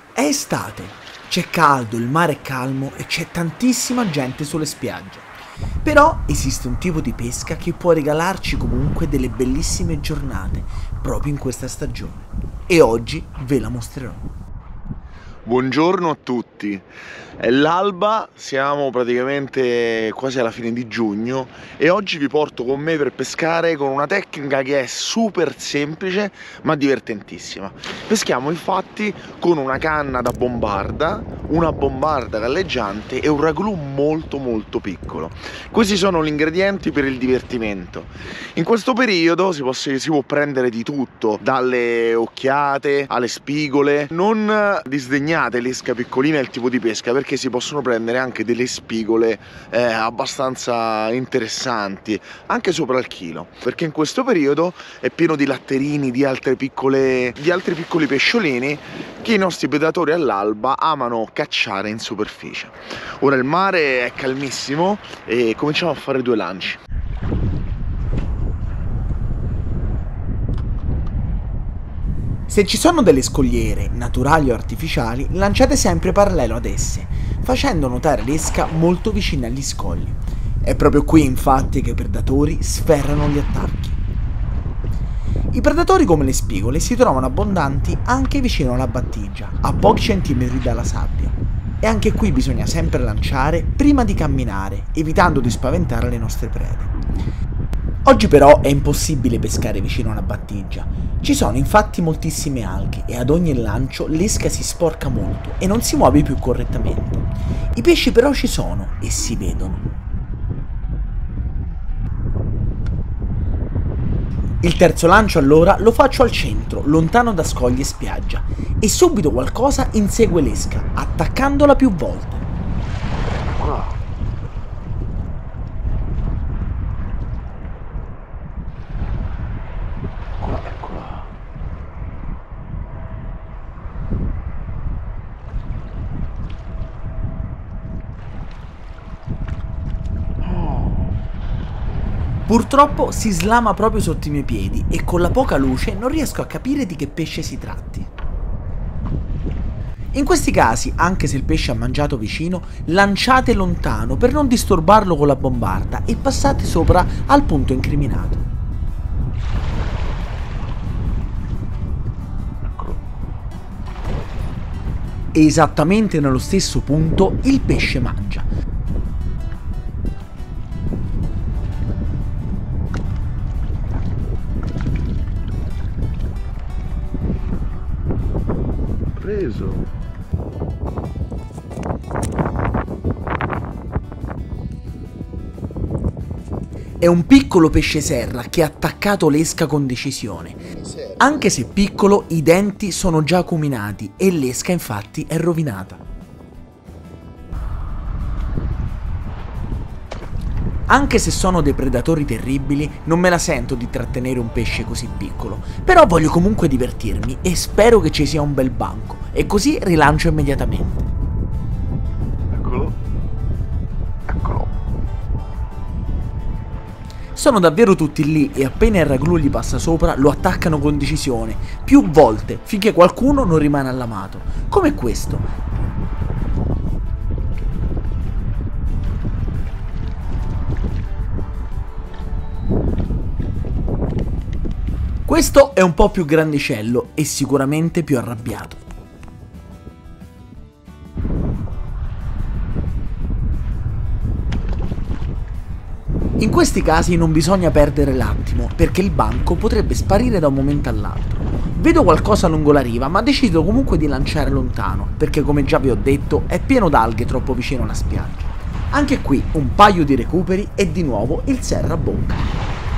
È estate, c'è caldo, il mare è calmo e c'è tantissima gente sulle spiagge. Però esiste un tipo di pesca che può regalarci comunque delle bellissime giornate proprio in questa stagione. E oggi ve la mostrerò. Buongiorno a tutti, è l'alba, siamo praticamente quasi alla fine di giugno e oggi vi porto con me per pescare con una tecnica che è super semplice ma divertentissima. Peschiamo infatti con una canna da bombarda, una bombarda galleggiante e un ragulù molto piccolo. Questi sono gli ingredienti per il divertimento. In questo periodo si può prendere di tutto, dalle occhiate alle spigole. Non disdegnate l'esca piccolina e il tipo di pesca, perché si possono prendere anche delle spigole abbastanza interessanti, anche sopra il chilo, perché in questo periodo è pieno di latterini, di altri piccoli pesciolini che i nostri predatori all'alba amano cacciare in superficie. Ora il mare è calmissimo e cominciamo a fare due lanci. Se ci sono delle scogliere, naturali o artificiali, lanciate sempre parallelo ad esse, facendo nuotare l'esca molto vicina agli scogli. È proprio qui infatti che i predatori sferrano gli attacchi. I predatori come le spigole si trovano abbondanti anche vicino alla battigia, a pochi centimetri dalla sabbia. E anche qui bisogna sempre lanciare prima di camminare, evitando di spaventare le nostre prede. Oggi però è impossibile pescare vicino alla battigia. Ci sono infatti moltissime alghe e ad ogni lancio l'esca si sporca molto e non si muove più correttamente. I pesci però ci sono e si vedono. Il terzo lancio allora lo faccio al centro, lontano da scogli e spiaggia, e subito qualcosa insegue l'esca, attaccandola più volte. Purtroppo si slama proprio sotto i miei piedi e con la poca luce non riesco a capire di che pesce si tratti. In questi casi, anche se il pesce ha mangiato vicino, lanciate lontano per non disturbarlo con la bombarda e passate sopra al punto incriminato. E esattamente nello stesso punto il pesce mangia. Preso. È un piccolo pesce serra che ha attaccato l'esca con decisione. Anche se piccolo, i denti sono già acuminati e l'esca infatti è rovinata. Anche se sono dei predatori terribili, non me la sento di trattenere un pesce così piccolo, però voglio comunque divertirmi e spero che ci sia un bel banco, e così rilancio immediatamente. Eccolo. Eccolo. Sono davvero tutti lì e appena il ragulù gli passa sopra lo attaccano con decisione, più volte, finché qualcuno non rimane allamato, come questo. Questo è un po' più grandicello e sicuramente più arrabbiato. In questi casi non bisogna perdere l'attimo, perché il banco potrebbe sparire da un momento all'altro. Vedo qualcosa lungo la riva, ma decido comunque di lanciare lontano, perché come già vi ho detto è pieno d'alghe troppo vicino alla spiaggia. Anche qui un paio di recuperi e di nuovo il serra bocca.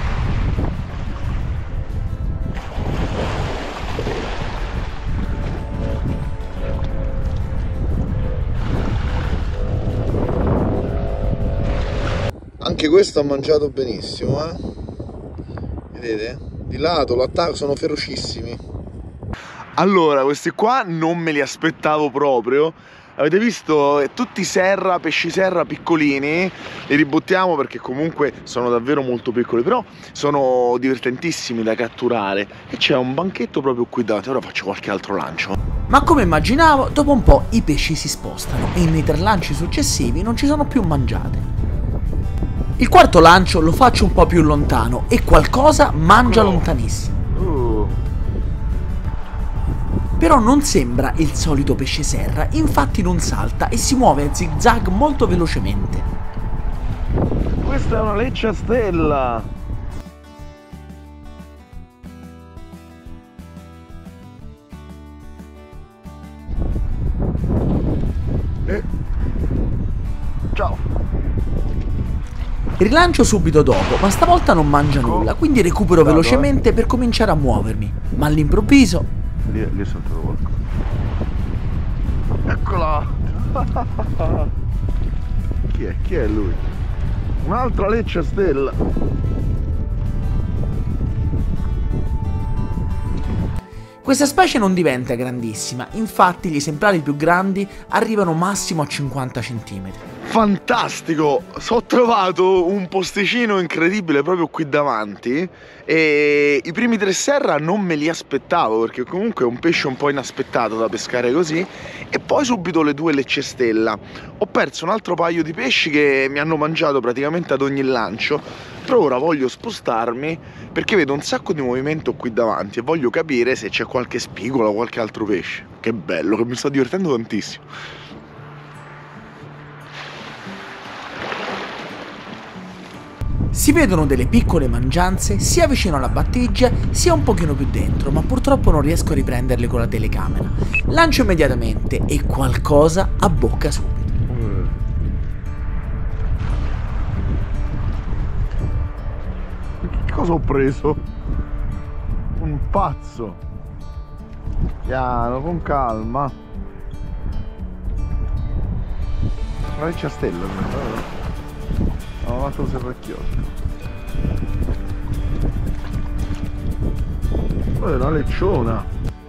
Anche questo ha mangiato benissimo, vedete? Di lato, l'attacco, sono ferocissimi. Allora, questi qua non me li aspettavo proprio, Avete visto? Tutti serra, pesci serra piccolini, li ributtiamo perché comunque sono davvero molto piccoli, però sono divertentissimi da catturare. E c'è un banchetto proprio qui davanti, ora faccio qualche altro lancio. Ma come immaginavo, dopo un po' i pesci si spostano e nei 3 lanci successivi non ci sono più mangiate. Il quarto lancio lo faccio un po' più lontano e qualcosa mangia lontanissimo. Però non sembra il solito pesce serra, infatti non salta e si muove a zig-zag molto velocemente. Questa è una leccia a stella! Ciao! Rilancio subito dopo, ma stavolta non mangia nulla, quindi recupero velocemente per cominciare a muovermi. Ma all'improvviso... Lì è saltato qualcosa. Eccola! Chi è? Chi è lui? Un'altra leccia stella! Questa specie non diventa grandissima, infatti gli esemplari più grandi arrivano massimo a 50 cm. Fantastico! Ho trovato un posticino incredibile proprio qui davanti e i primi 3 serra non me li aspettavo perché comunque è un pesce un po' inaspettato da pescare così, e poi subito le 2 lecce stella. Ho perso un altro paio di pesci che mi hanno mangiato praticamente ad ogni lancio, però ora voglio spostarmi perché vedo un sacco di movimento qui davanti e voglio capire se c'è qualche spigola o qualche altro pesce. Che bello, che mi sto divertendo tantissimo. Si vedono delle piccole mangianze sia vicino alla battigia sia un pochino più dentro, ma purtroppo non riesco a riprenderle con la telecamera. Lancio immediatamente e qualcosa abbocca subito. Che cosa ho preso? Un pazzo. Piano, con calma. Una leccia stella. Ho fatto un serracchiotto. È una lecciona.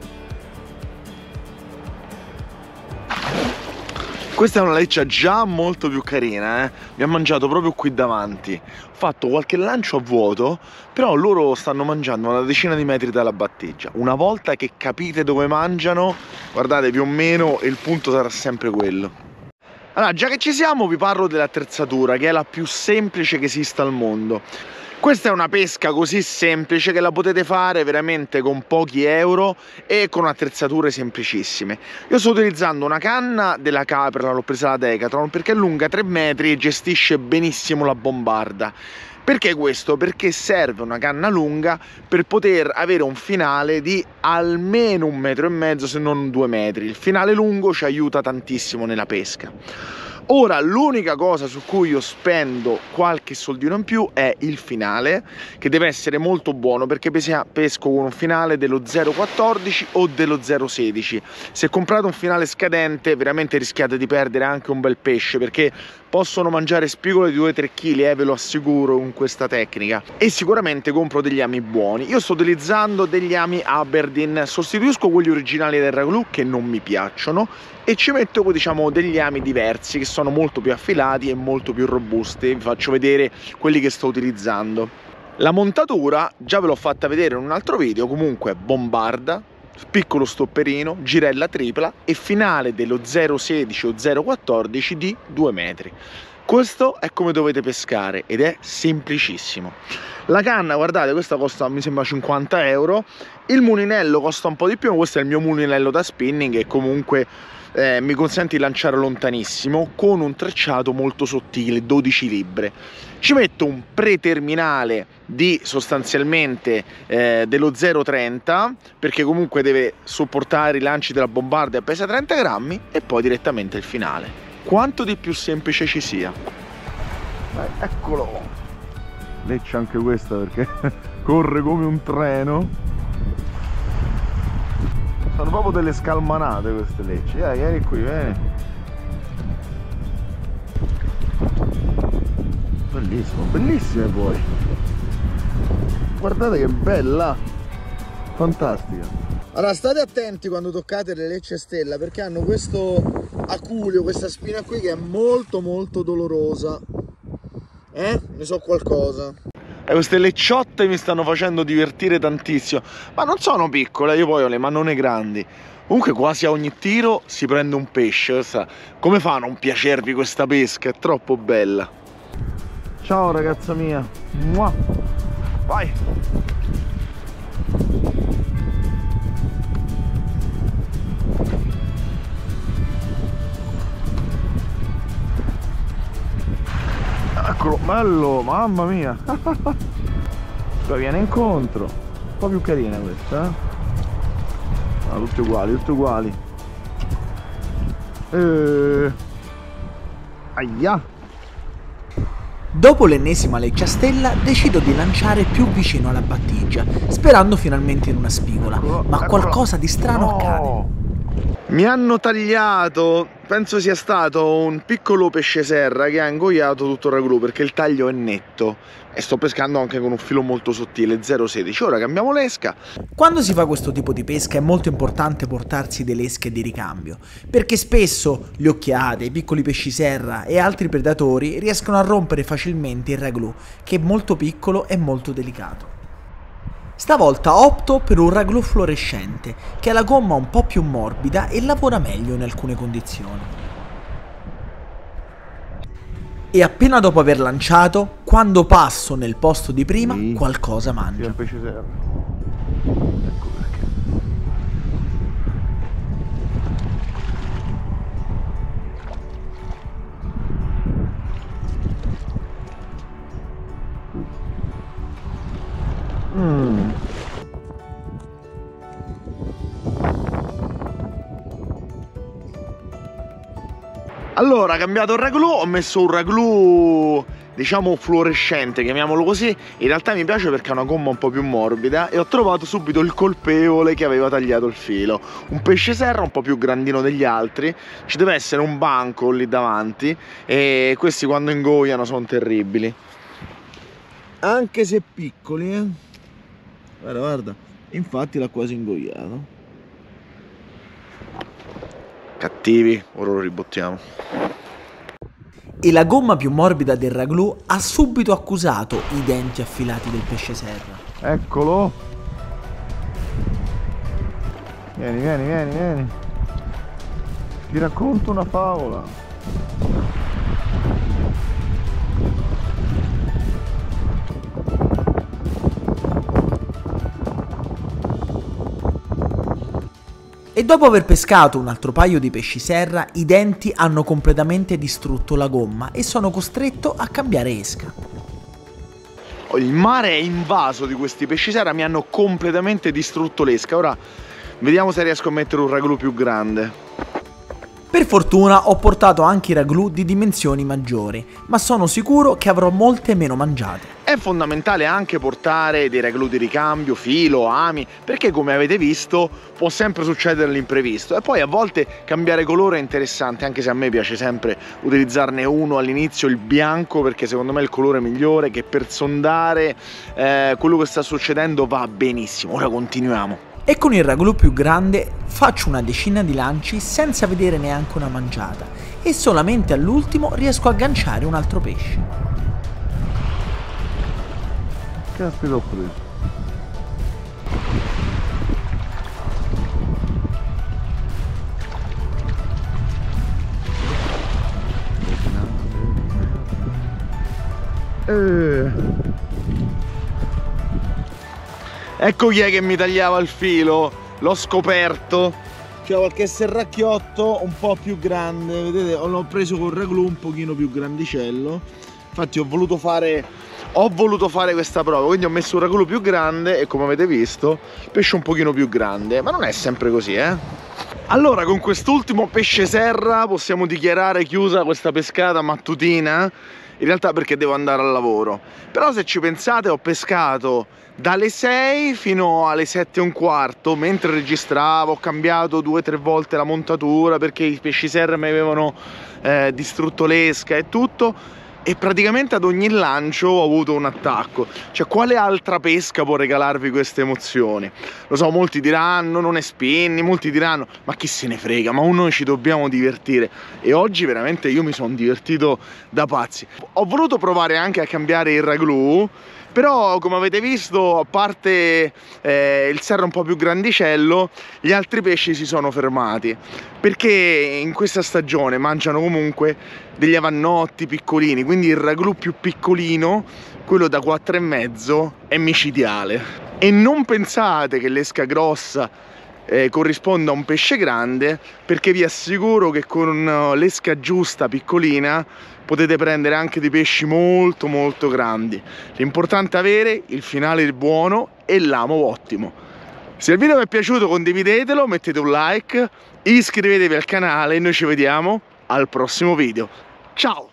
Questa è una leccia già molto più carina, mi ha mangiato proprio qui davanti. Ho fatto qualche lancio a vuoto, però loro stanno mangiando una decina di metri dalla battigia. Una volta che capite dove mangiano, guardate, più o meno il punto sarà sempre quello. Allora, già che ci siamo, vi parlo dell'attrezzatura, che è la più semplice che esista al mondo. Questa è una pesca così semplice che la potete fare veramente con pochi euro e con attrezzature semplicissime. Io sto utilizzando una canna della Capra, l'ho presa da Decathlon, perché è lunga 3 metri e gestisce benissimo la bombarda. Perché questo? Perché serve una canna lunga per poter avere un finale di almeno 1,5 metri, se non 2 metri. Il finale lungo ci aiuta tantissimo nella pesca. Ora, l'unica cosa su cui io spendo qualche soldino in più è il finale, che deve essere molto buono, perché pesco con un finale dello 0,14 o dello 0,16. Se comprate un finale scadente veramente rischiate di perdere anche un bel pesce, perché possono mangiare spigole di 2-3 kg, ve lo assicuro, con questa tecnica. E sicuramente compro degli ami buoni. Io sto utilizzando degli ami Aberdeen, sostituisco quelli originali del Raglu che non mi piacciono e ci metto, diciamo, degli ami diversi che sono molto più affilati e molto più robusti. Vi faccio vedere quelli che sto utilizzando. La montatura già ve l'ho fatta vedere in un altro video, comunque bombarda, piccolo stopperino, girella tripla e finale dello 0,16 o 0,14 di 2 metri. Questo è come dovete pescare ed è semplicissimo. La canna, guardate, questa costa mi sembra 50 euro, il mulinello costa un po' di più, questo è il mio mulinello da spinning e comunque mi consente di lanciare lontanissimo con un tracciato molto sottile, 12 libbre. Ci metto un preterminale di sostanzialmente dello 0,30 perché comunque deve sopportare i lanci della bombarda e pesa 30 grammi e poi direttamente il finale. Quanto di più semplice ci sia. Eccolo! Leccia anche questa perché corre come un treno. Sono proprio delle scalmanate queste lecce. Vieni qui, vieni. Bellissimo, bellissime poi. Guardate che bella. Fantastica. Allora state attenti quando toccate le lecce stella, perché hanno questo aculeo, questa spina qui che è molto dolorosa. Ne so qualcosa. Queste lecciotte mi stanno facendo divertire tantissimo, ma non sono piccole, io poi ho le mannone grandi. Comunque quasi a ogni tiro si prende un pesce. Come fa a non piacervi questa pesca? È troppo bella. Ciao ragazza mia. Vai. Eccolo, bello, mamma mia. Poi viene incontro. Un po' più carina questa, Ah, tutti uguali, tutti uguali. Aia. Dopo l'ennesima lecciastella decido di lanciare più vicino alla battigia, sperando finalmente in una spigola, ma qualcosa di strano accade. Mi hanno tagliato, penso sia stato un piccolo pesce serra che ha ingoiato tutto il ragù, perché il taglio è netto e sto pescando anche con un filo molto sottile, 0,16. Ora cambiamo l'esca. Quando si fa questo tipo di pesca è molto importante portarsi delle esche di ricambio, perché spesso le occhiate, i piccoli pesci serra e altri predatori riescono a rompere facilmente il ragù, che è molto piccolo e molto delicato. Stavolta opto per un ragù fluorescente, che ha la gomma un po' più morbida e lavora meglio in alcune condizioni. E appena dopo aver lanciato, quando passo nel posto di prima, qualcosa mangia. È un pesce serra. Ecco perché. Allora, cambiato il ragù, ho messo un ragù, diciamo, fluorescente, chiamiamolo così. In realtà mi piace perché ha una gomma un po' più morbida e ho trovato subito il colpevole che aveva tagliato il filo. Un pesce serra un po' più grandino degli altri, ci deve essere un banco lì davanti e questi quando ingoiano sono terribili. Anche se piccoli, Guarda, guarda, infatti l'ha quasi ingoiato. Cattivi, ora lo ribottiamo. E la gomma più morbida del ragù ha subito accusato i denti affilati del pesce serra. Eccolo. Vieni, vieni, vieni, vieni. Ti racconto una favola. E dopo aver pescato un altro paio di pesci serra, i denti hanno completamente distrutto la gomma e sono costretto a cambiare esca. Il mare è invaso di questi pesci serra, mi hanno completamente distrutto l'esca. Ora vediamo se riesco a mettere un ragù più grande. Per fortuna ho portato anche i ragù di dimensioni maggiori, ma sono sicuro che avrò molte meno mangiate. È fondamentale anche portare dei ragù di ricambio, filo, ami, perché come avete visto può sempre succedere l'imprevisto e poi a volte cambiare colore è interessante, anche se a me piace sempre utilizzarne uno all'inizio, il bianco, perché secondo me è il colore migliore che per sondare quello che sta succedendo va benissimo. Ora continuiamo. E con il ragù più grande faccio una decina di lanci senza vedere neanche una mangiata e solamente all'ultimo riesco a agganciare un altro pesce. Caspita, ho preso. Ecco chi è che mi tagliava il filo, l'ho scoperto. C'è qualche serracchiotto un po' più grande, vedete, l'ho preso con il ragù un pochino più grandicello. Infatti ho voluto fare questa prova, quindi ho messo un ragù più grande e come avete visto il pesce un pochino più grande, ma non è sempre così, Allora, con quest'ultimo pesce serra possiamo dichiarare chiusa questa pescata mattutina, in realtà perché devo andare al lavoro. Però se ci pensate ho pescato dalle 6 fino alle 7:15, mentre registravo ho cambiato 2 o 3 volte la montatura perché i pesci serra mi avevano distrutto l'esca e tutto. e praticamente ad ogni lancio ho avuto un attacco. Cioè, quale altra pesca può regalarvi queste emozioni? Lo so, molti diranno non è spinni, molti diranno ma chi se ne frega, ma noi ci dobbiamo divertire, e oggi veramente io mi sono divertito da pazzi. Ho voluto provare anche a cambiare il raglù, però come avete visto, a parte il serra un po' più grandicello, gli altri pesci si sono fermati, perché in questa stagione mangiano comunque degli avannotti piccolini, quindi il raglù più piccolino, quello da 4,5, è micidiale. E non pensate che l'esca grossa corrisponda a un pesce grande, perché vi assicuro che con l'esca giusta piccolina potete prendere anche dei pesci molto molto grandi. L'importante è avere il finale buono e l'amo ottimo. Se il video vi è piaciuto condividetelo, mettete un like, iscrivetevi al canale e noi ci vediamo al prossimo video. Ciao!